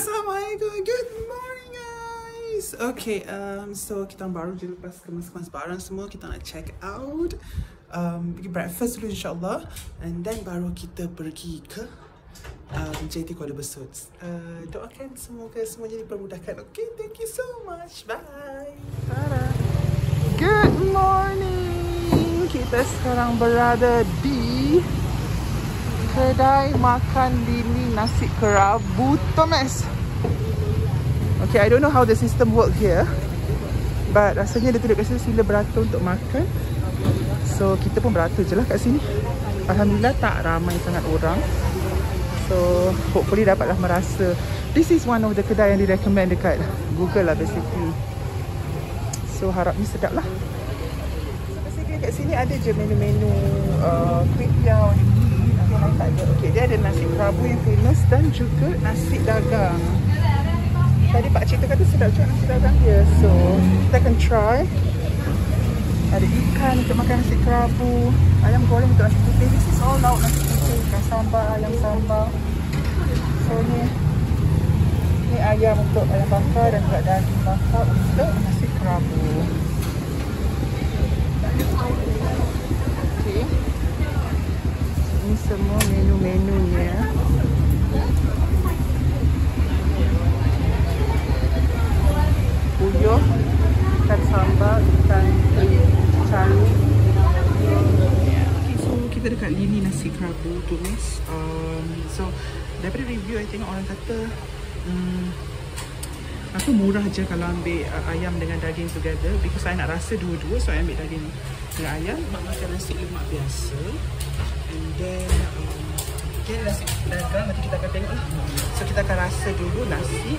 Assalamualaikum, good morning guys. Okay, so kita baru je lepas kemas-kemas barang semua, kita nak check out, pergi breakfast dulu insyaAllah, and then baru kita pergi ke JT Kuala Besut. Doakan semoga semuanya dipermudahkan. Okay, thank you so much, bye. Good morning. Kita sekarang berada di kedai makan Lini nasi kerabu Thomas. Okay, I don't know how the system work here, but rasanya dia tulis kat sini sila beratur untuk makan. So kita pun beratur je lah kat sini. Alhamdulillah tak ramai sangat orang. So hopefully dapatlah merasa. This is one of the kedai yang direkomend dekat Google lah basically. So harapnya sedap lah. So basically kat sini ada je menu-menu kuih piau ni. Okay, dia ada nasi kerabu yang famous dan juga nasi dagang. Tadi Pak Cik tu kata sedap juga nasi dagang dia. So kita akan try. Ada ikan untuk makan nasi kerabu, ayam goreng untuk nasi putih. This is all lauk nasi putih, ikan sambal, ayam sambal. So ni ayam untuk ayam bakar dan juga daging bakar untuk nasi kerabu. Okay, ini semua menu-menunya. Puyuh, ikan sambal, ikan cari. Okay, so kita dekat Lini nasi kerabu tumis. So daripada review, I tengok orang kata aku murah je kalau ambil ayam dengan daging together, because saya nak rasa dua-dua. So I ambil daging dengan ayam, makan nasi lemak biasa. And then nasi dagang nanti kita akan tengok lah. So kita akan rasa dulu nasi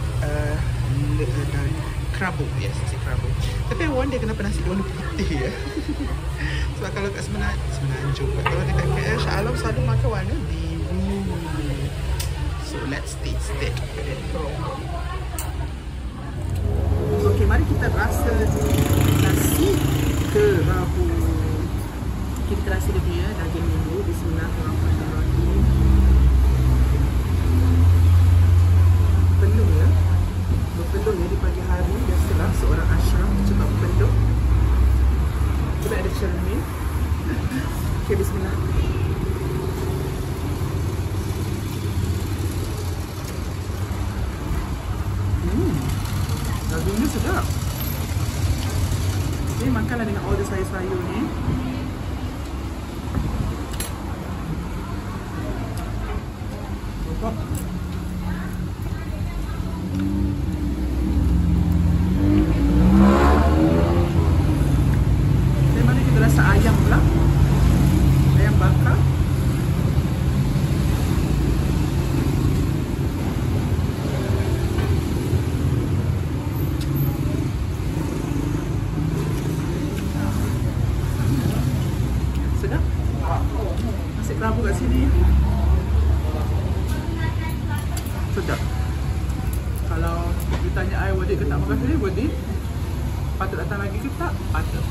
kerabu. Yes, nasi kerabu. Tapi I wonder kenapa nasi dia warna putih ya. Sebab kalau kat Semenanjung, kalau dekat KL, Shah Alam selalu makan warna biru. So let's taste it. Okay, mari kita rasa nasi kerabu. Kita rasa dia punya daging dulu. Bismillahirrahmanirrahim. Penuh ya. Berpenuh ya di pagi hari. Biasalah seorang ashraf cepat berpenuh. Kita ada cermin. Okay, bismillah. Dagingnya sedap. Jadi makanlah dengan all the sayur-sayur ni. Dan mana kita rasa ayam pula. Ayam bakar. Sedap. Nasi kerabu kat sini sedap. Kalau ditanya I worth it ke tak makan sini, worth it. Patut datang lagi ke tak? Patut.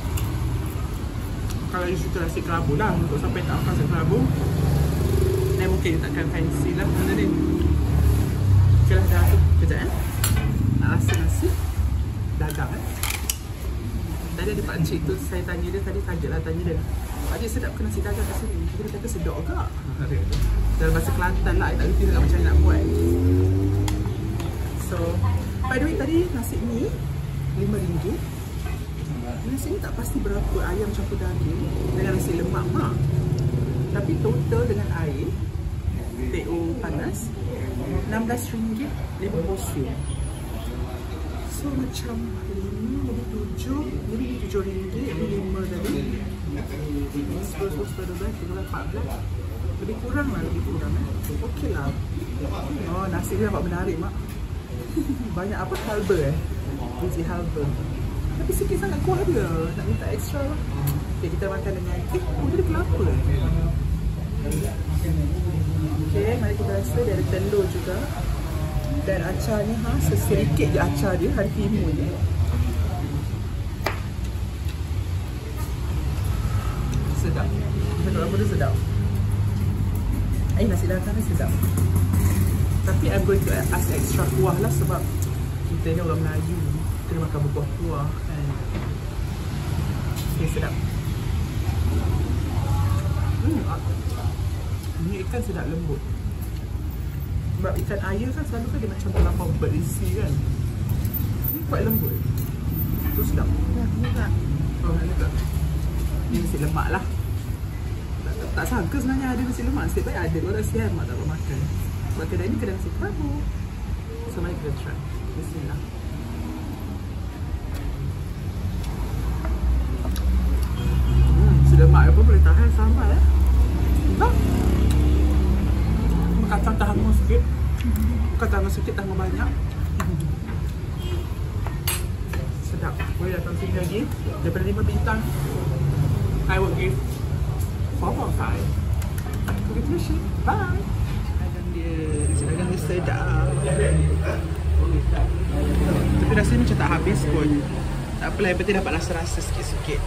Kalau you suka nasi kerabu lah, untuk sampai tak makan nasi kerabu, then mungkin you takkan fancy lah benda ni. Okay lah, dah tu. Kejap nak rasa nasi dagang Tadi ada Pak Cik tu, saya tanya dia tadi, kaget lah tanya dia, Pak Cik sedap ke nasi dagang kat sini? Dia kata sedap ke? Dalam bahasa Kelantan lah, I tak reti macam mana nak buat. So, by the way tadi nasi ni RM5. Nasi ni tak pasti berapa ayam campur daging dengan nasi lemak mak. Tapi total dengan air, TO panas, RM16 5 portion. So macam 5 lebih 7, lebih RM7, lebih 5 tadi. 10, 12, 13, 14. Lebih kurang lah, okey lah. Oh, nasi dia nampak menarik mak. Banyak apa, halba biji halba. Tapi sikit sangat kuah dia, nak minta extra lah. Okay, kita makan dengan dia kelapa. Okay, mari kita rasa dia ada telur juga. Dan acar ni sesedikit je acar dia, hari timun je. Sedap. Telur apa dia sedap. Nasi dagang ni sedap. Tapi I'm going to ask extra kuah lah sebab kita ni orang Melayu, kena makan berkuah-kuah kan. Okay, sedap. Ini ikan sedap lembut. Sebab ikan air kan selalu kan dia macam terlampau berisi kan. Ini kuat lembut. Tu sedap. Ni tak. Oh, ni tak. Ni nasi lemak lah. Tak sangka sebenarnya ada nasi lemak. Nasib baik ada. Orang sihat mak tak boleh makan. Sebab kedai ni kedai nasi kerabu. So mari kita try. Bismillah. Nasi lemak apa boleh tahan sambal tak? Kacang tahan sikit. Kacang sikit tahan banyak. Sedap. Boleh datang sini lagi. Daripada 5 bintang, I would give 4 or 5. Begitu sih. Bye. Dagang dia sedap. Tapi rasanya macam tak habis pun. Tak apalah, yang penting dapat rasa-rasa sikit-sikit.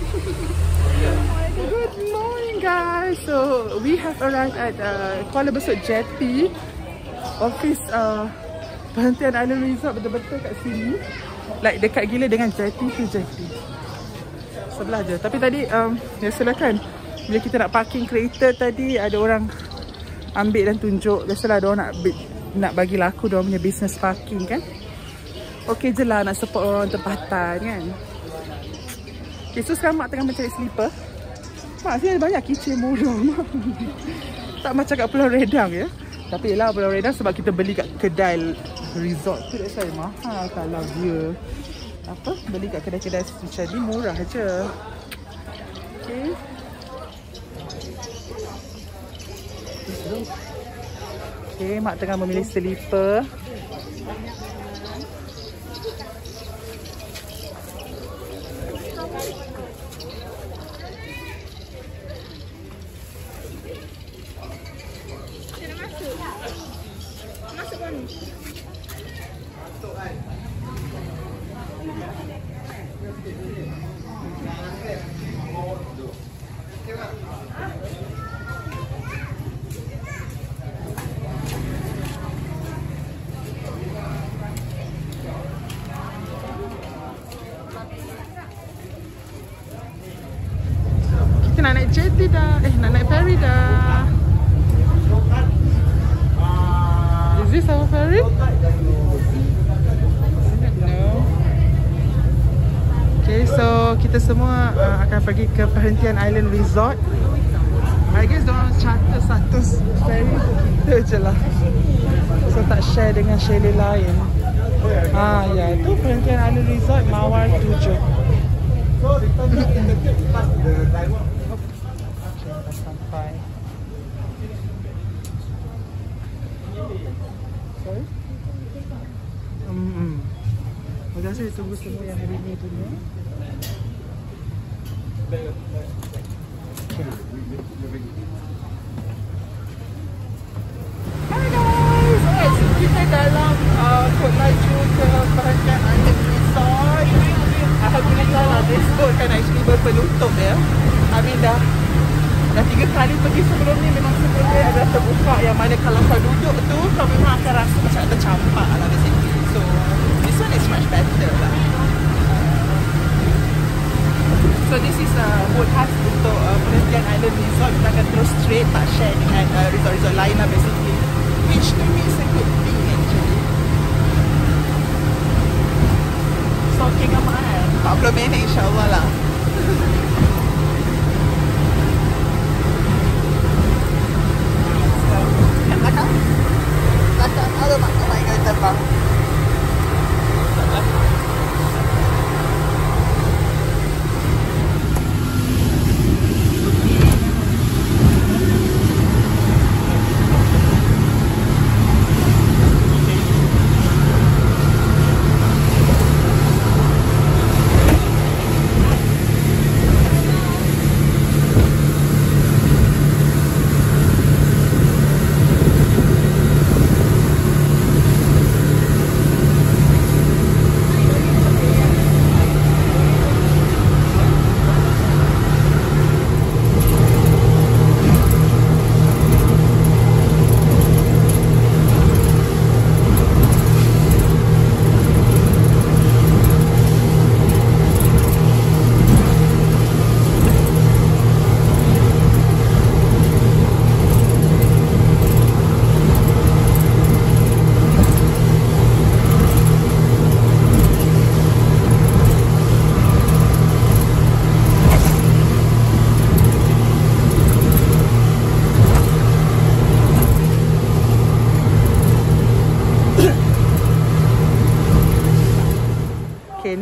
Good morning guys. So we have arrived at Kuala Besut Jetty office Perhentian Island Resort, betul-betul kat sini. Like dekat gila dengan Jetty tu Jetty. Sebelah je. Tapi tadi biasalah kan, bila kita nak parking kereta tadi ada orang ambil dan tunjuk. Biasalah dia orang nak bagi laku dia orang punya business parking kan. Okey je lah nak support orang tempatan kan. Okay, so sekarang mak tengah mencari slipper. Mak sini ada banyak keychain murah. Tak macam kat Pulau Redang ya. Tapi yelah Pulau Redang sebab kita beli kat kedai resort tu, that's why mahal. Kalau dia apa beli kat kedai-kedai macam ni murah je. Okay. Okay, mak tengah memilih slipper. Nak naik jetty dah. Nak naik ferry dah. Is this our ferry? No. Okay, so kita semua akan pergi ke Perhentian Island Resort. I guess diorang charter satu ferry untuk kita je lah. So tak share dengan chalet lain. Ya, tu Perhentian Island Resort Mawar 7. Sampai. Sorry? Terima kasih ditunggu semua yang hari ni punya. Hi guys! Alright, so kita dalam Kod Laju ke Perhentian Island Resort. Alhamdulillah lah, this boat kan actually berpenutup ya. I mean dah 3 kali pergi sebelum ni, memang sebelum ni ada terbuka yang mana kalau kau duduk tu kau memang akan rasa macam tercampak lah basically. So this one is much better lah. So this is boat khas untuk Perhentian Island Resort. Kita akan terus straight, tak share dengan resort-resort lain lah basically, which to me is a good thing actually. So okay gambar kan 40 minit insyaAllah lah. Belakang.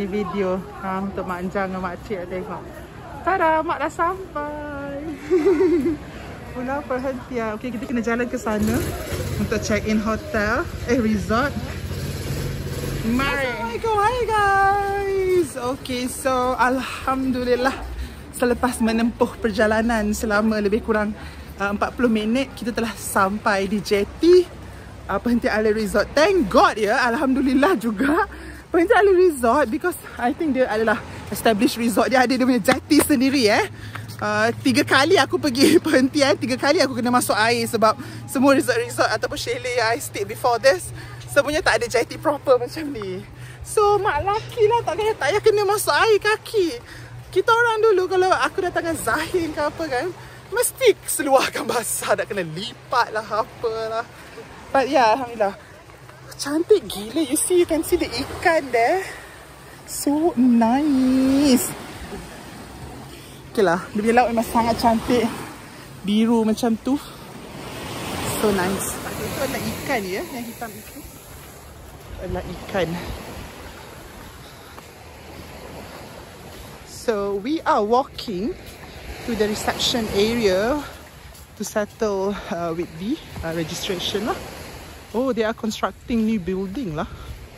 video untuk Mak Anjang dan Mak Cik tengok. Tada, Mak dah sampai. Pulau perhentian. Okay, kita kena jalan ke sana untuk check in hotel, resort. Mari. Assalamualaikum, hi guys. Okay, so alhamdulillah selepas menempuh perjalanan selama lebih kurang 40 minit, kita telah sampai di jetty Perhentian Island Resort. Thank God ya, alhamdulillah juga Perhentian Island Resort, because I think dia adalah established resort. Dia ada dia punya jetty sendiri 3 kali aku pergi perhentian, 3 kali aku kena masuk air sebab semua resort-resort ataupun chalet I stay before this semuanya tak ada jetty proper macam ni. So mak laki lah tak payah kena masuk air kaki. Kita orang dulu kalau aku datang dengan Zahir ke apa kan, mesti seluarkan basah, nak kena lipat lah apalah. But yeah, alhamdulillah cantik gila. You can see the ikan there. So nice. Okay lah, dia punya laut memang sangat cantik. Biru macam tu. So nice. Itu adalah ikan ya, yang hitam itu adalah ikan. So we are walking to the reception area to settle with the registration lah. Oh, they are constructing new building lah.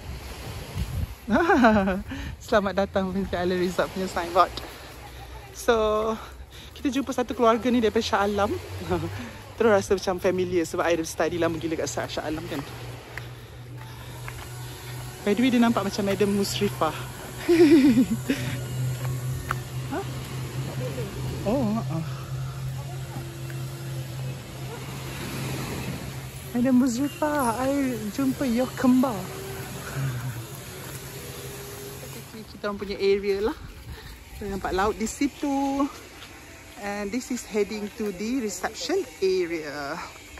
Selamat datang Perhentian Island Resort punya signboard. So, kita jumpa satu keluarga ni daripada Shah Alam. Terus rasa macam familiar sebab I dah study lama gila kat Shah Alam kan. By the way, dia nampak macam Madam Musrifah. Huh? Oh, Madam Musrifah, I jumpa your kembar. Kita orang punya area lah. Nampak laut di situ. And this is heading to the reception area.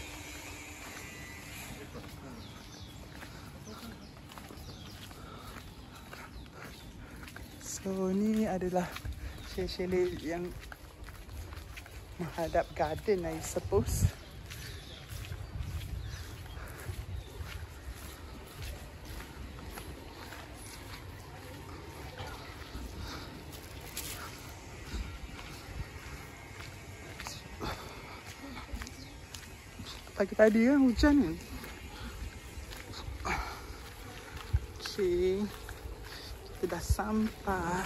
So ni adalah chalet yang menghadap garden, I suppose. Pagi tadi kan hujan kan. Okay, kita dah sampai.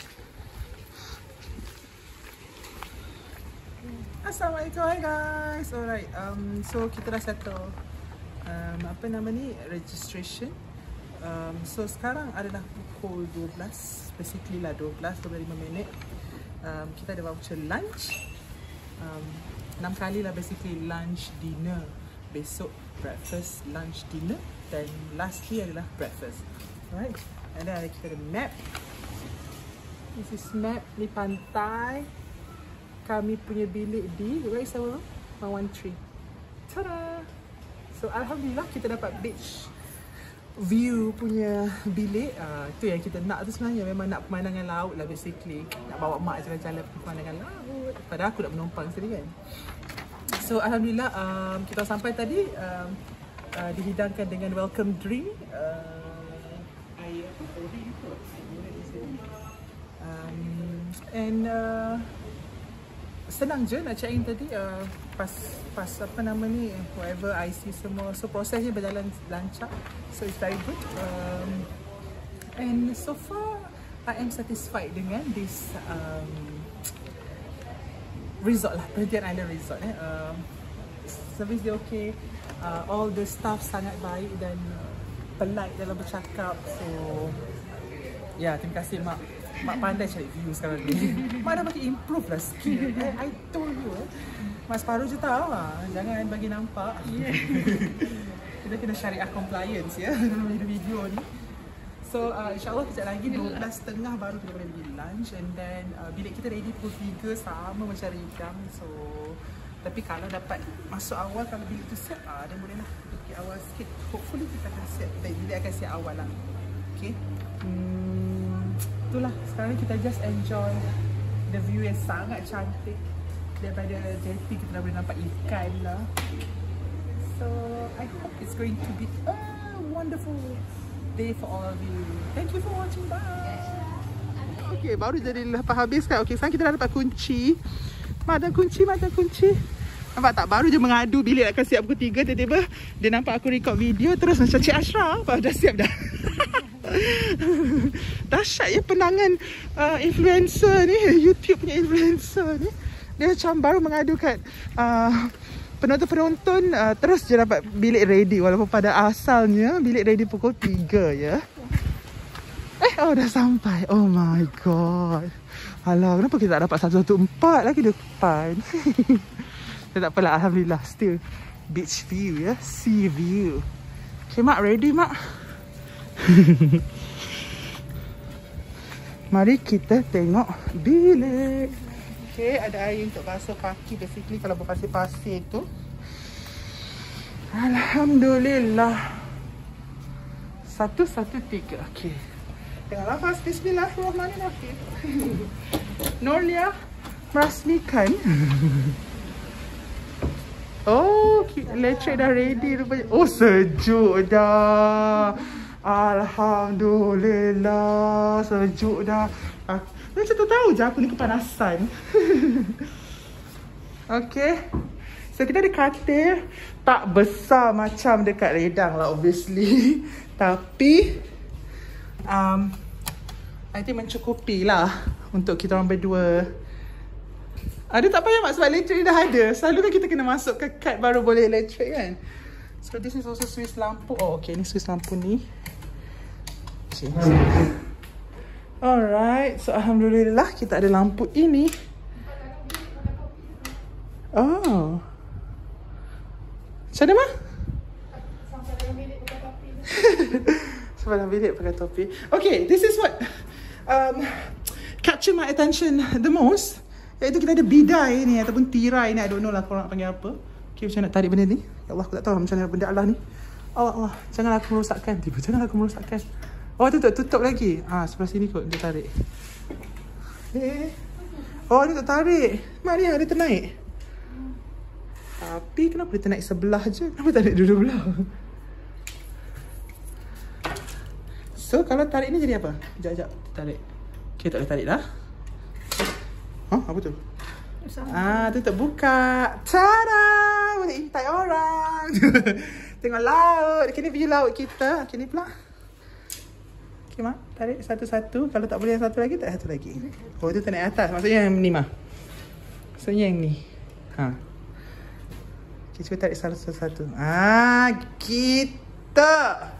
Assalamualaikum, hi guys. Alright, so kita dah settle apa nama ni, registration. So sekarang adalah pukul 12, basically lah 12:25 minit. Kita ada voucher lunch. 6 kali lah basically, lunch, dinner. Besok breakfast, lunch, dinner. Dan lastly adalah breakfast. Alright, and then kita ada map. This is map, ni pantai. Kami punya bilik di, where is our room? 113. Tada! So alhamdulillah kita dapat beach view punya bilik. Itu yang kita nak tu sebenarnya. Memang nak pemandangan laut lah basically. Nak bawa mak jalan-jalan pemandangan laut. Padahal aku nak menumpang sendiri kan. So alhamdulillah kita sampai tadi. Dihidangkan dengan welcome drink. And senang je nak check in tadi. Pas apa nama ni, whatever IC semua. So prosesnya berjalan lancar. So it's very good. And so far I am satisfied dengan this resort lah, Perhentian Island Resort. Service dia okay. All the staff sangat baik dan polite dalam bercakap. So ya, terima kasih mak. Mak pandai cari view sekarang ni. Mak dah makin improve lah skill. I told you Mak separuh je tahu lah. Jangan bagi nampak. Kita kena syariah compliance ya dalam video ni. So insyaAllah kejap lagi 12.30 baru kita boleh pergi lunch. And then bilik kita ready pukul 3 sama macam Ridang. So tapi kalau dapat masuk awal, kalau bilik tu siap, dan bolehlah pergi awal sikit. Hopefully kita akan siap, bilik akan siap awal lah. Okay, itulah, sekarang kita just enjoy the view yang sangat cantik. Daripada jetty kita dah boleh nampak ikan lah. So I hope it's going to be a wonderful day for all of you. Thank you for watching. Bye. Okay, baru jadi lepas habis kan. Okay, sekarang kita dah dapat kunci. Mak ada kunci, mak ada kunci. Nampak tak? Baru je mengadu bilik akan siap pukul 3. Tiba-tiba dia nampak aku record video. Terus macam Cik Ashraf, dah siap dah. Dahsyat ya penangan influencer ni, YouTube punya influencer ni. Dia macam baru mengadu kat penonton-penonton, terus je dapat bilik ready. Walaupun pada asalnya bilik ready pukul 3 ya. Oh dah sampai. Oh my god. Alah, kenapa kita tak dapat 114 lagi depan? Tak apalah, alhamdulillah. Still beach view ya, sea view. Okay mak, ready mak? Mari kita tengok bilik. Okay, ada air untuk basuh kaki. Basically kalau berpasir-pasir tu. Alhamdulillah. 113. Okay, tengok lafaz Bismillahirrahmanirrahim. Norlia merasmikan. Oh, electric dah ready rupanya. Oh, sejuk dah. Alhamdulillah, sejuk dah. Macam tu tahu je aku ni kepanasan. Okay, so kita ada katil. Tak besar macam dekat Redang lah obviously. Tapi I think mencukupi lah untuk kita orang berdua. Ada tak payah mak, sebab elektrik dah ada. Selalu kan kita kena masuk ke kad baru boleh elektrik kan. So this is also Swiss lampu. Oh okay, ni Swiss lampu ni. Okay. Alright, so alhamdulillah kita ada lampu ini. Oh, macam mana mak? Sampai dalam bilik pakai topi. Okay, this is what capture my attention the most. Iaitu kita ada bidai ni ataupun tirai ni. I don't know lah korang nak panggil apa. Okay, macam nak tarik benda ni. Ya Allah, aku tak tahu lah macam mana benda Allah ni. Allah, Allah, janganlah aku merosakkan. Tiba, janganlah aku merosakkan. Oh, tutup lagi. Sebelah sini kot dia tarik. Oh, dia tak tarik. Mak ni dia ternaik. Tapi kenapa dia ternaik sebelah je? Kenapa tarik dua-dua belah? So, kalau tarik ni jadi apa? Sekejap, tarik. Okay, tak boleh tarik dah. Apa tu? Tutup buka. Tada! Boleh intai orang. Tengok laut. Okay, ni view laut kita. Okay, ni pula. Okay, mak. Tarik satu-satu. Kalau tak boleh yang satu lagi, tak satu lagi. Oh, tu tak naik atas. Maksudnya yang ni, mah. Maksudnya yang ni. Okay, cuba tarik satu-satu. Kita.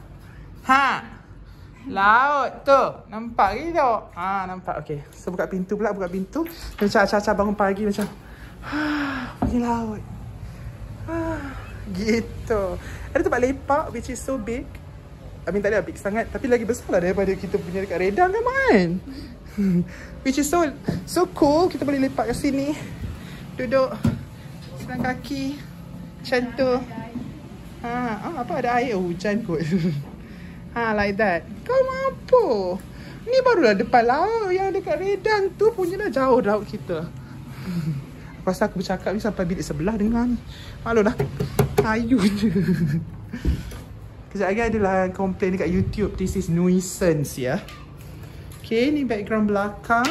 Laut tu. Nampak ke tu? Nampak. Okay. So, buka pintu pula. Buka pintu. Macam acah-acah bangun pagi macam. Pergi laut. Gitu. Ada tempat lepak which is so big. I mean, tak ada big sangat. Tapi lagi besar lah daripada kita punya dekat Redang kan? Which is so cool. Kita boleh lepak kat sini. Duduk. Senang kaki. Macam tu. Apa ada air? Oh, hujan kot. Like that. Kau mampu. Ni barulah depan laut. Yang dekat Redang tu punya dah jauh laut kita. Pasal aku bercakap ni sampai bilik sebelah dengar ni. Malu dah. Kayu je. Kejap lagi adalah komplain dekat YouTube. This is nuisance ya. Okay, ni background belakang.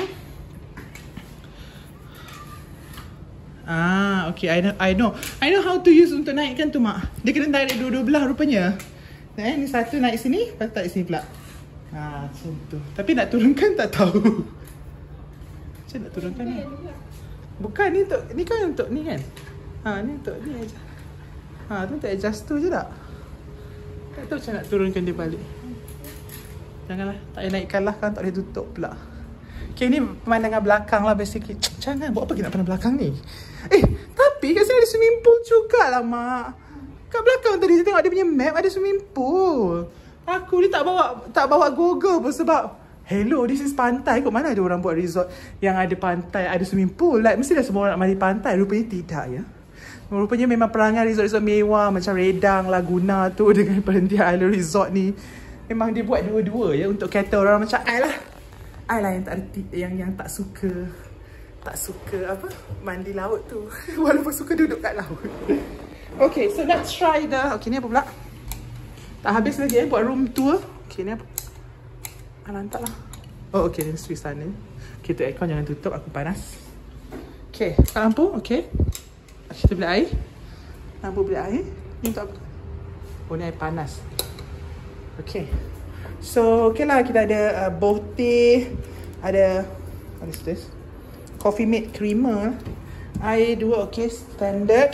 Okay, I know how to use untuk naikkan tu mak. Dia kena tarik dua-dua belah rupanya. Ni satu naik sini, lepas tarik sini pula. Macam tu. Tapi nak turunkan tak tahu. Macam nak turunkan ni? Bukan, ni untuk, ni kan untuk ni kan? Ni untuk ni aja. Tu untuk adjust tu je tak? Tak tahu macam nak turunkan dia balik. Janganlah, tak payah naikkan lah kan, tak boleh tutup pula. Okay, ni pemandangan belakang lah basically. Jangan, buat apa kita nak pandang belakang ni? Tapi kat sini ada swimming pool jugalah mak. Kat belakang tadi saya tengok dia punya map ada swimming pool. Aku ni tak bawa Google pun sebab hello, this is pantai. Kok mana ada orang buat resort yang ada pantai, ada swimming pool? Like mesti dah semua orang nak mari pantai. Rupanya tidak ya. Rupanya memang perangai resort-resort mewah macam Redang, Laguna tu dengan Perhentian Island Resort ni memang dia buat dua-dua ya untuk cater orang macam I lah. I lah yang tak reti, yang tak suka apa mandi laut tu. Walaupun suka duduk kat laut. Okay, so let's try the... Okay, ni apa pula? Tak habis lagi buat room tour. Okay. Okay, ni apa? Lantak lah. Oh, okay, ni switch sana. Okay, tu aircon jangan tutup, aku panas. Okay, lampu, okay. Kita beli air. Lampu beli air. Ni untuk apa? Oh, ni air panas. Okay. So, okay lah, kita ada boh teh. Ada, what is this? Coffee mate creamer. Air 2, okay, standard.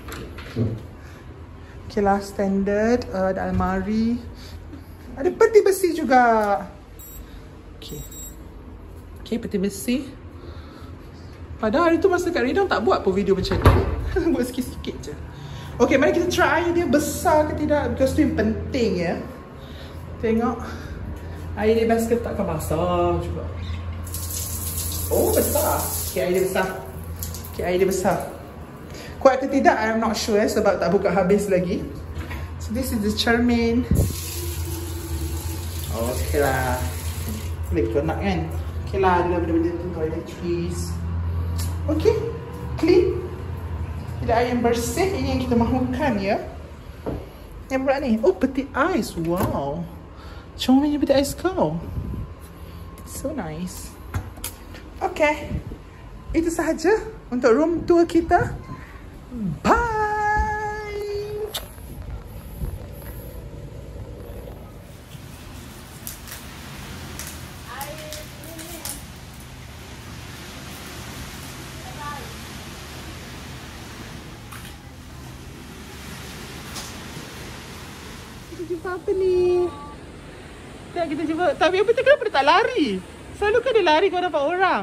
Okay lah, standard. Ada almari. Ada peti besi juga. Okay. Okay, peti besi. Padahal hari tu masa kat Redang tak buat pun video macam ni. Buat sikit-sikit je. Okay, mari kita try dia besar ke tidak. Because tu yang penting ya. Tengok. Air dia basket takkan basah juga. Oh, besar. Okay, air dia besar. Okay, air dia besar. Kuat ke tidak, I'm not sure sebab tak buka habis lagi. So, this is the cermin. Oh, okay lah. Boleh kita nak kan? Okay lah, ada benda-benda tu, toiletries. Okay, clean. Tidak air yang bersih, ini yang kita mahukan ya. Yang pula ni, oh peti ais, wow. Comelnya peti ais kau. So nice. Okay, itu sahaja untuk room tour kita. Bye. Kita jumpa apa ni? Tak, kita jumpa. Tapi apa tu, kenapa dia tak lari? Selalu kan dia lari kalau nampak orang.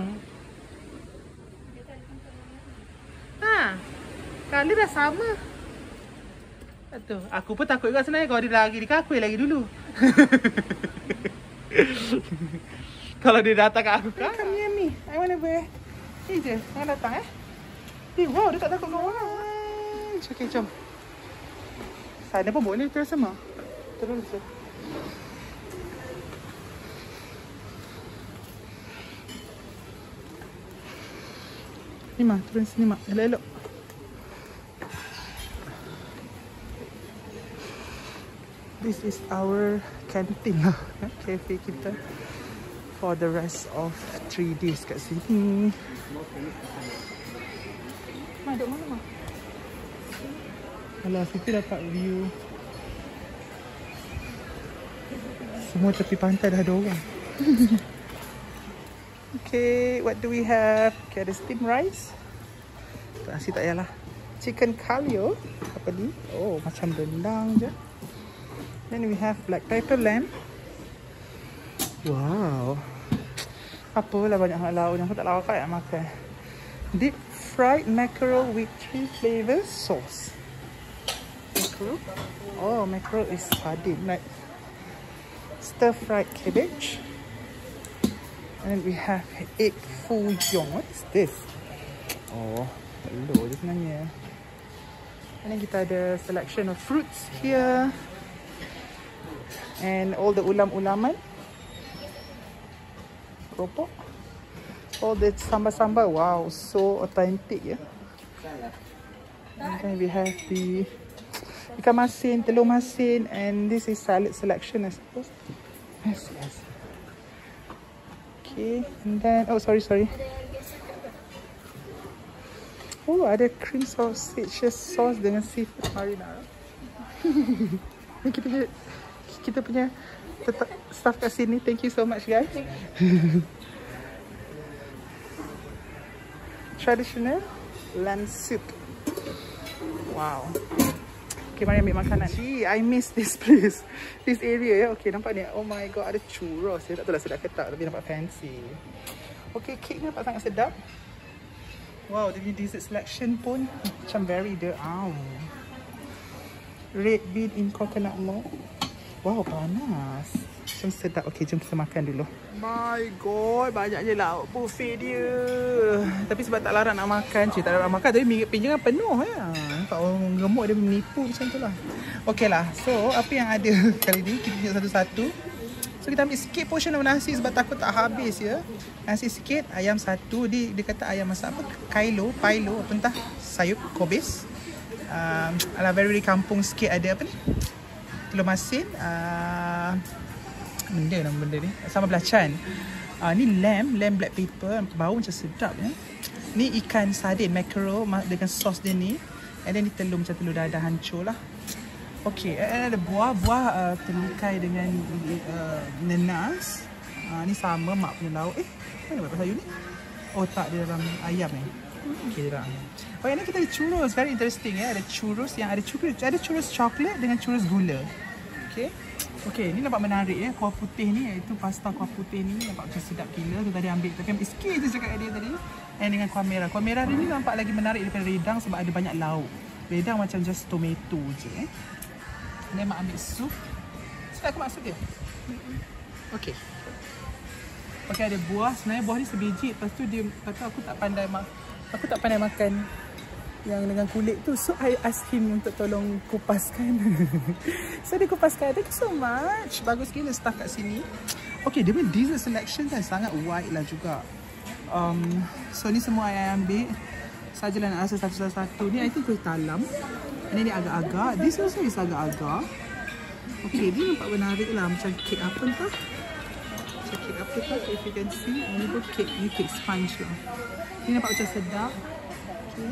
Ha, kali dah sama. Tu, aku pun takut juga sebenarnya kalau dia lari. Dia kakui lagi dulu. Kalau dia datang kat aku kan. Come near me. I wanna wear. Ni je, jangan datang wow, dia tak takut dengan orang. Okay, jom. Sana pun boleh terus sama. Terus je. Ni mak, turun sini mak. Elok-elok. This is our canteen lah. Cafe kita. For the rest of 3 days kat sini. Mak, duduk mana mak? Alah, kita dapat view. Semua tepi pantai dah ada orang. Okay, what do we have? Okay, ada steamed rice. Nasi tak payahlah. Chicken calio. Apa ni? Oh, macam rendang je. Then we have black pepper lamb. Wow. Apalah banyak hal lauk. Aku tak lauk nak makan. Deep fried mackerel with 3 flavors sauce. Mackerel. Oh, mackerel is sardine. Like stir fried cabbage. And then we have egg foo young. What is this? Oh, hello je sebenarnya. And then kita ada selection of fruits here. And all the ulam-ulaman. Keropok. All the sambal-sambal. Wow, so authentic ya. And then we have the ikan masin, telur masin. And this is salad selection, I suppose. Yes, yes. Okay, and then, oh sorry. Oh, ada cream sausage sauce dengan seafood marinara. Ini kita punya tetap staff kat sini. Thank you so much guys. Traditional lamb soup. Wow. Okay, mari ambil makanan. Gee, I miss this place. This area ya. Okay, nampak ni. Oh my god, ada churros. Saya tak tahu lah sedap ke tak, tapi nampak fancy. Okay, cake ni nampak sangat sedap. Wow, dia punya dessert selection pun macam very the red bean in coconut milk. Wow, panas. Macam sedap. Okay, jom kita makan dulu. My god, banyaknya lauk buffet dia. Tapi sebab tak larang nak makan, tak larang makan. Tapi pinjangan penuh ya. Nampak orang gemuk dia menipu macam tu lah. Okay lah. So, apa yang ada kali ni, kita tunjuk satu-satu. So, kita ambil sikit portion of nasi sebab takut tak habis ya. Nasi sikit, ayam satu. Dia kata ayam masak apa? Pailo, apa entah. Sayur, kobis. Ala very kampung sikit ada apa ni? Telur masin. benda nama benda ni. Sambal belacan. Ni lamb black pepper. Bau macam sedap ya. Ni ikan sardin mackerel dengan sos dia ni. And then ni telur macam telur dadah hancur lah. Okay, ada buah terlukai dengan nenas. Ni sama mak punya lauk. Mana buat sayur ni? Oh tak, dia dalam ayam ni. Okay, dia dalam ayam. Oh, yang ni kita ada churros. Very interesting ya. Ada churros yang ada churros coklat dengan churros gula. Okay. Okay, ni nampak menarik ya. Kuah putih ni, iaitu pasta kuah putih ni nampak macam sedap gila. Tu tadi ambil, tapi ambil sikit je cakap dia tadi. And dengan kuah merah. Kuah merah ni nampak lagi menarik daripada redang sebab ada banyak lauk. Redang macam just tomato je. Ni mak ambil sup. Sedap ke mak sup dia? Okay. Okay, ada buah. Sebenarnya buah ni sebiji. Lepas tu dia kata aku tak pandai makan yang dengan kulit tu. So I ask him untuk tolong kupaskan. So dia kupaskan. Thank you so much. Bagus gila staff kat sini. Okay, dia punya dessert selection kan sangat wide lah juga. So ni semua I ambil. Sajalah nak rasa satu-satu. Ni I think kuih talam. Ini agak-agak. This also is agak-agak. Okay, dia nampak menarik lah. Macam kek apa entah. Macam kek apa entah. If you can see. Ini pun kek. Ni kek sponge lah. Ni nampak macam sedap. Okay.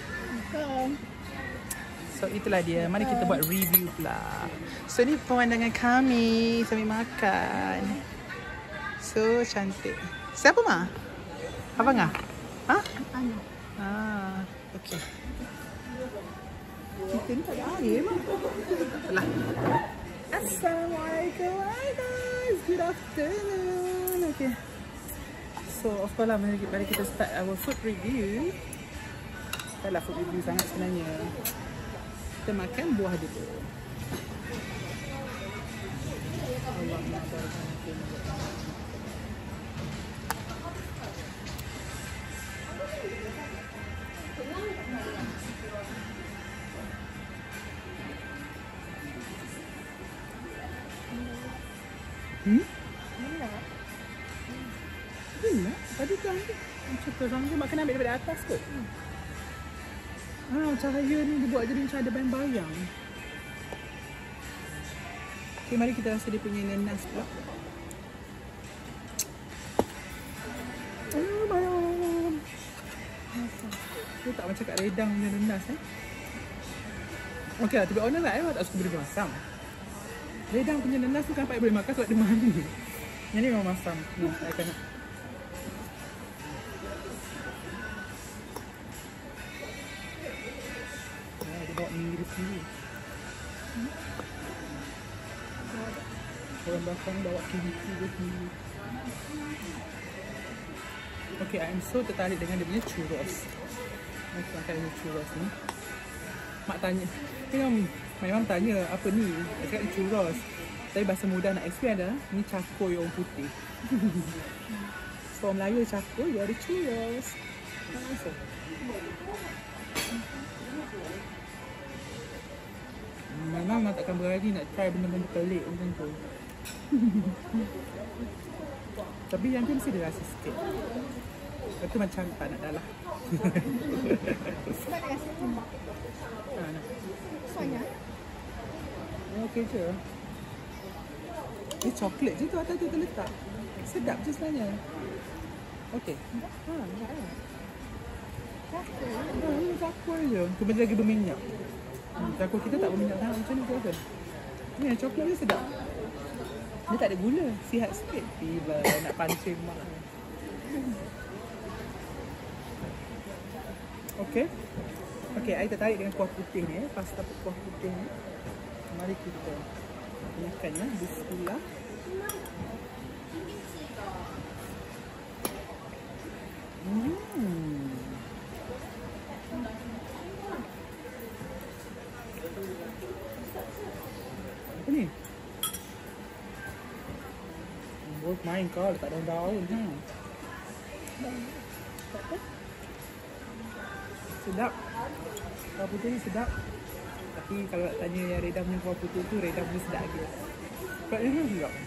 So itulah dia. Mari kita buat review pula. So ni pemandangan kami sambil makan. So cantik. Siapa Ma? Abang ah? Ha? Okay. Kita ni tak ada air mah. Alah. Assalamualaikum. Hi guys. Good afternoon. Okay. So of course lah, mari kita start our food review. Taklah food review sangat sebenarnya. Kita makan buah dia tu. Allah Akbar. Tadi kan macam terang je, mak kena ambil daripada atas kot. Cahaya ni dia buat jadi macam ada bayang-bayang. Okay, mari kita rasa dia punya nenas pula. Bayang. Dia tak macam kat redang punya nenas Okay lah, to be honest lah, I tak suka benda masam. Redang punya nenas tu kan boleh makan sebab dia mani. Yang ni memang masam. I cannot. Bawa mirip sendiri. Orang belakang bawa kimchi dia sendiri. Okay, I am so tertarik dengan dia punya churros. Aku makan dia churros ni. Mak tanya, memang tanya apa ni? Dia cakap churros. Tapi bahasa mudah nak explain adalah ni cakoy orang putih. So orang Melayu cakoy, dia ada churros. Memang takkan berani nak try benda-benda pelik macam tu. Tapi yang tu mesti dia rasa sikit. Lepas tu macam tak nak dah lah. Sebab dia rasa tumbak. Soalnya okey je. Ni coklat je tu atas tu terletak. Sedap je sebenarnya. Okey. Ini cakul je. Cuma dia lagi berminyak. Cakul kita tak berminyak sangat macam ni tu kan. Ni coklat dia sedap. Dia tak ada gula. Sihat sikit. Tiba nak pancing mak. Okey. Okey, I tertarik dengan kuah putih ni. Pasta kuah putih ni. Mari kita makan ya. Bismillah. Apa ni? Buat main kau letak daun-daun ha. Sedap. Kuah putih ni sedap. Tapi kalau nak tanya yang redam punya kuah putih tu, redam punya sedap lagi. Kuah ni pun sedap.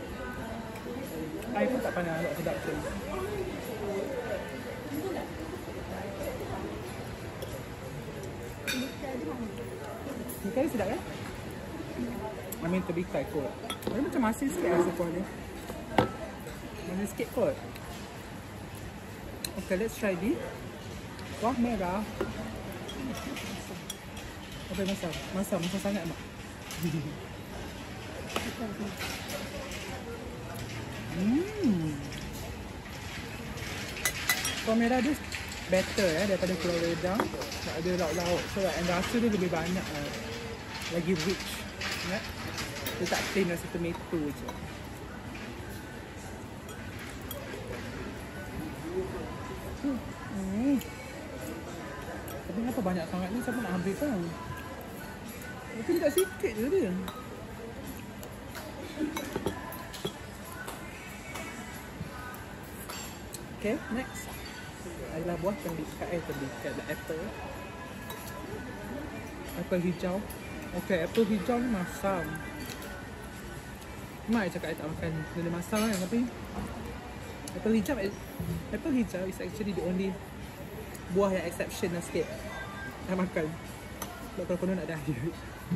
I pun tak pandang agak sedap tu. Ni kali sedap kan? I mean terbikar kot. Tapi macam masin sikit rasa kuah dia. Masin sikit kot. Okay, let's try this. Kuah merah. Apa yang masam? Masam sangat mak. Kuah merah dia better daripada kuah wedang. Tak ada lauk-lauk. So rasa dia lebih banyak lagi rich. Ya? Dia tak plain rasa tomato je. Tapi kenapa banyak sangat ni? Siapa nak habis kan? Tapi dia tak sikit je dia. Okay, next adalah buah tembikat, apple. Apple hijau. Okay, apple hijau ni masam. Mak cakap saya tak makan benda masam kan, tapi apple hijau is actually the only buah yang exceptional sikit saya makan. Sebab kalau penuh nak diet.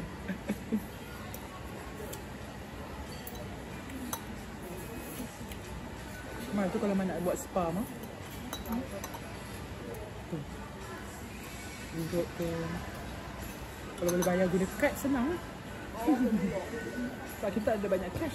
Mak tu kalau nak buat spa mah. Duduk ke. Kalau boleh bayar guna kad senang. Sebab kita ada banyak cash.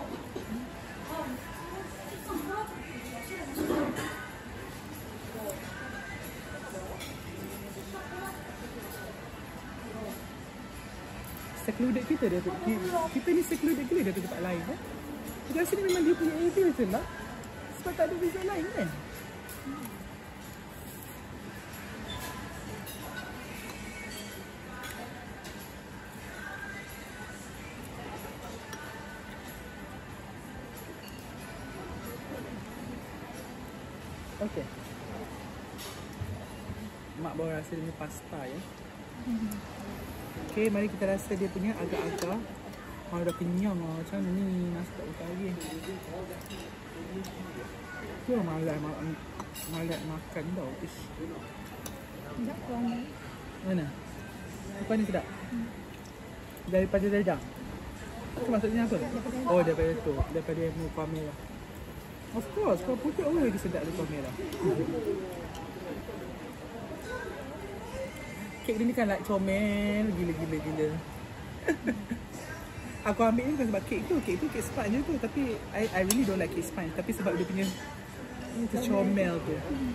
Secluded kita dia tu. Kita ni secluded gila dia tu tempat lain kan. Kita rasa ni memang dia punya area je lah. Sebab tak ada visa lain kan. Okay. Mak baru rasa dia punya pasta ya. Okay, mari kita rasa dia punya agak-agak. Dah kenyang lah macam ni. Nasi tak buka lagi. Dia malas makan tau. Ish. Sedap kuah. Mana? Kuah ni sedap? Daripada redang? Itu maksudnya apa? Oh, daripada tu. Daripada kuah merah. Of course, kuah putih lagi sedap dari kuah merah. Kek dia ni kan like comel. Gila. Aku ambil ni bukan sebab kek tu kek sponge tu. Tapi I really don't like kek sponge. Tapi sebab dia punya comel tu.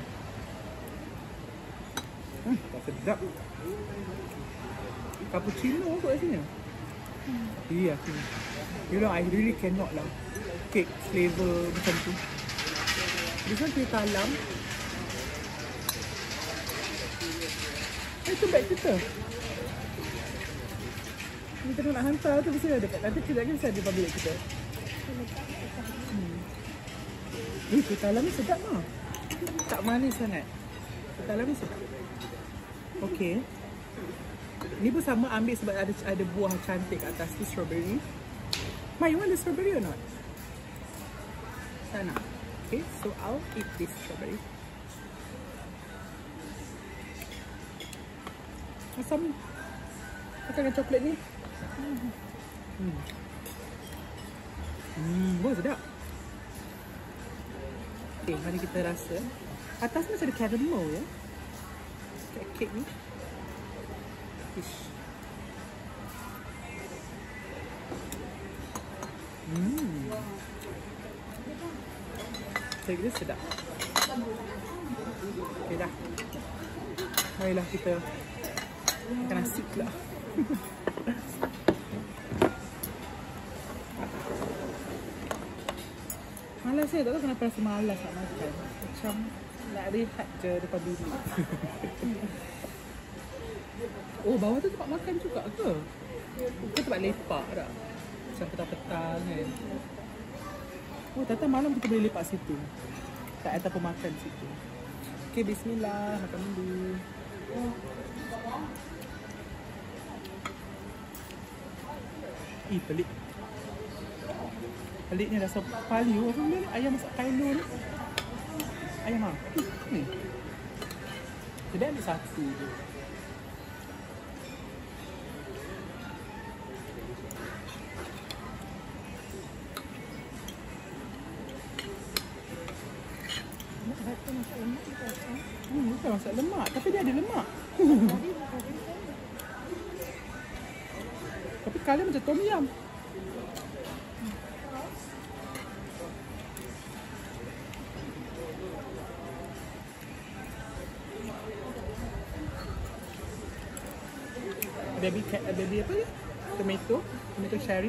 Tak sedap. Cappuccino kot rasanya. Iya. You know, I really cannot lah cake flavor macam tu. This one kuih talam. Itu bag kita. Kita nak hantar tu mesti ada kat nanti kita lagi mesti ada pada bilik kita. Kuih talam ni sedap lah. Tak manis sangat. Kuih talam ni sedap. Okay. Ni pun sama ambil sebab ada buah cantik kat atas tu, strawberry. Ma, you want the strawberry or not? Sana. Okay, so I'll eat this strawberry. Asam. Makan dengan coklat ni. Wah, sedap. Okay, mari kita rasa. Atas ni macam ada caramel ya. Kek ni. Ish. Kek dia sedap. Okay dah. Marilah kita makan nasi pula. Malas saya, tak tahu kenapa rasa malas nak makan. Macam nak rehat je depan bilik. Oh, bawah tu tempat makan juga ke? Ke tempat lepak tak? Macam petang-petang kan? Oh, tak malam kita boleh lepak situ. Tak ataupun makan situ. Okay, bismillah. Makan dulu. Pelik. Pelik ni rasa palio. Apa benda ni? Ayam masak Kailo ni. Ayam apa? Ni. Jadi ambil satu je. lemak dia kacang. Bukan masak lemak, tapi dia ada lemak. Tadi bukan dia. Tapi color macam tom yum. Baby apa ni? Tomato cherry.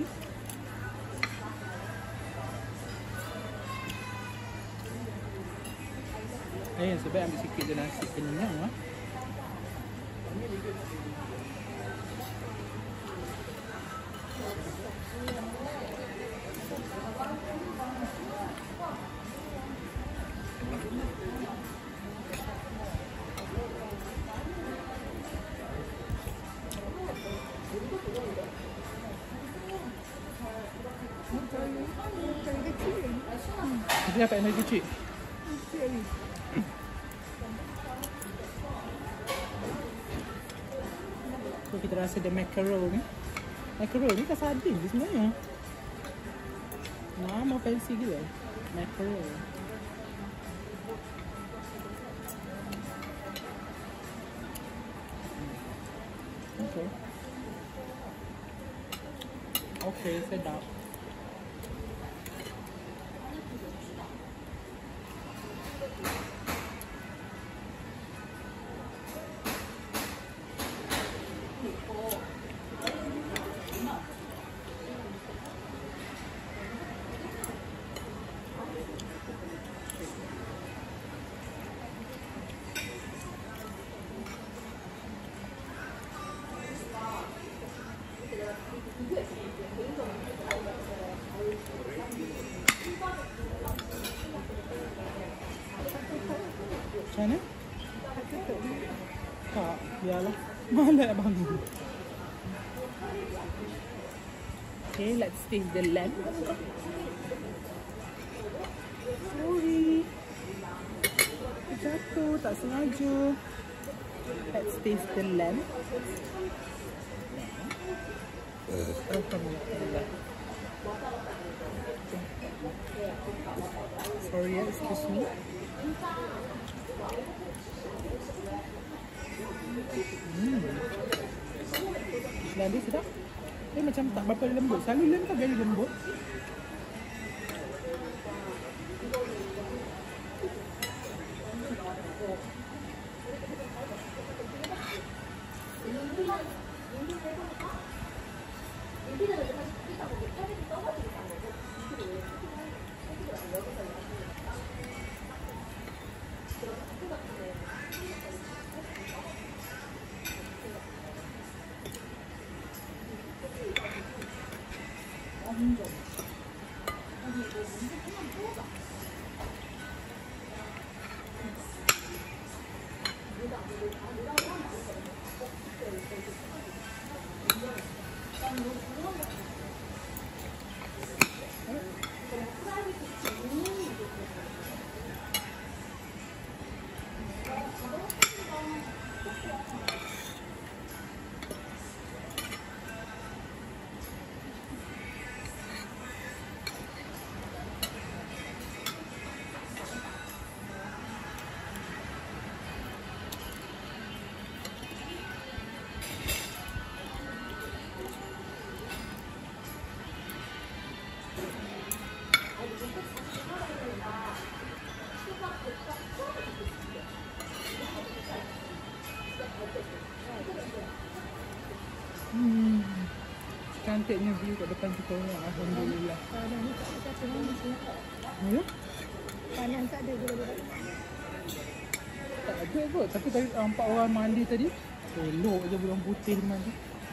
Sebab ambil sikit je nasi kenyang lah. Cari kecil ni. Dia dapat yang kecil. Kecil ni. So kita rasa ada macaroni. Macaroni kan sardin je sebenarnya. Nama fancy gila. Macaroni. Okay. Okay, sedap. Macam mana? Tak, biarlah. Malas bangun. Okay, let's taste the lamb. Sorry. Jatuh, tak sengaja. Let's taste the lamb. Alhamdulillah. Sorry ya, excuse me. Dan dia sedap. Dia macam tak berapa lembut. Selalu lamb kan very lembut. Cantiknya view kat depan kita orang. Alhamdulillah. Panas ni tak ada panas ni. Ya? Panas tak ada gula-gula. Tak ada kot. Tapi tadi nampak orang mandi tadi. Elok je bulan putih mandi.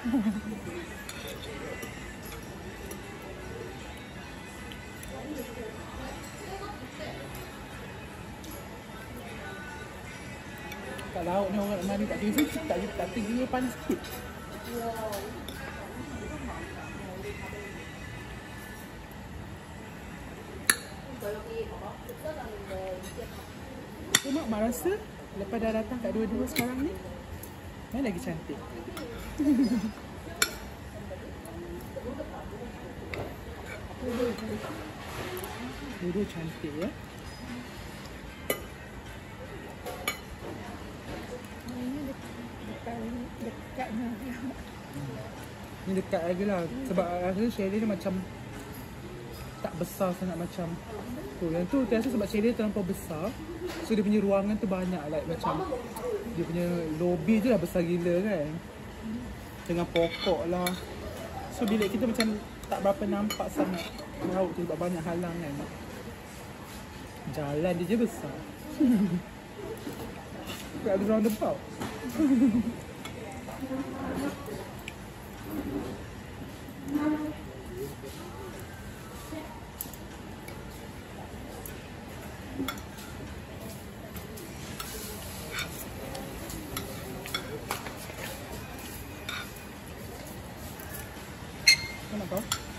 Kat laut ni orang nak mandi tak kira tak kira panas sikit. Mak rasa lepas dah datang kat dua-dua sekarang ni, mana lagi cantik. Dua-dua cantik ya. Dekatnya. Ni dekat lagi lah. Sebab rasa chalet ni macam tak besar sangat macam tu. Yang tu rasa sebab chalet terlampau besar. So dia punya ruangan tu banyak like macam dia punya lobby tu dah besar gila kan. Dengan pokok lah. So bilik kita macam tak berapa nampak sangat laut tu sebab banyak halang kan. Jalan dia je besar. Tak ada roundabout. Kenapa?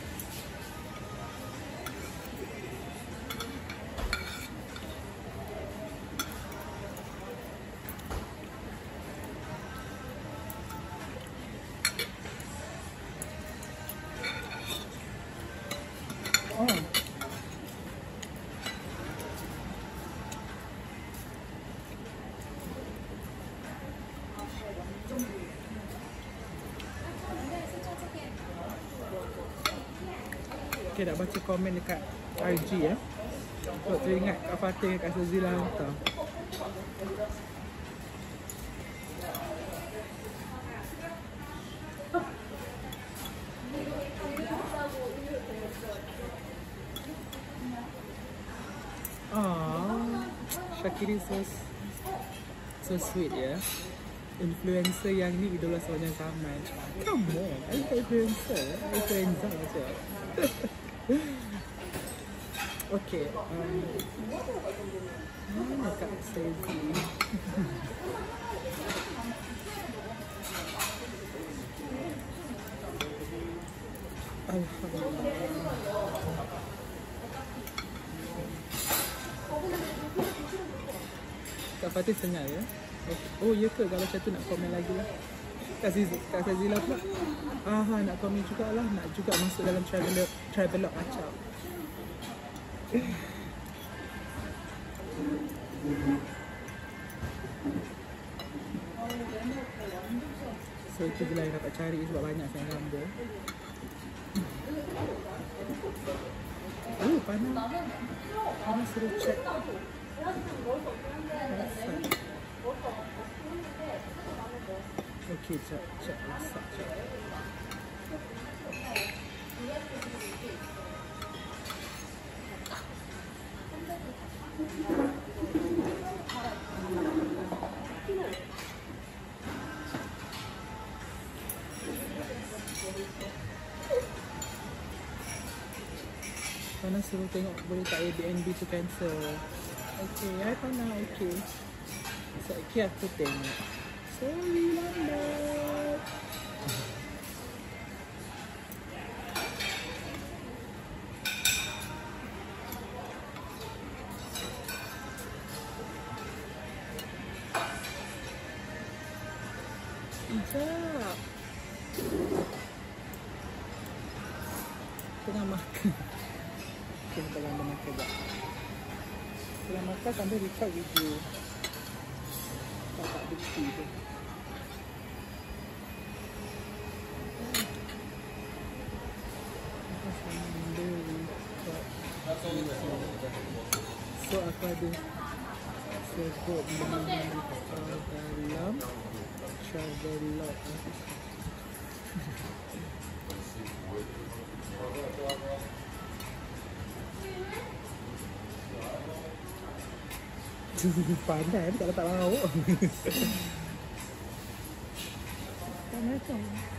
Oh. Okay, nak baca komen dekat IG ya. Sebab teringat Kak Fatih dengan Kak Sazila hantar. Shakiri so sweet ya. Influencer yang ni idola sepanjang zaman. Come on, I like influencer. I influencer saja. Okay, mana Kak Sezi? Alhamdulillah. Kak Fatih sengal ya? Oh ya ke? Kalau macam tu nak komen lagi lah. Kak Sazila pula nak komen jugalah. Nak juga masuk dalam travelog macam. So itu je lah yang dapat cari sebab banyak sangat gambar. Oh panas. Panas suruh check. Okay, cek masak cek. Panas suruh tengok boleh tak Airbnb tu cancel. Okay, I pernah okay. So, okay aku tengok. Sorry lambat. Sekejap. Tengah makan. Okay, tengah makan sekejap. Tengah makan sambil record video. Tak bukti tu. So aku ada sebut dalam travelog. Pandai tak letak lauk. Tak macam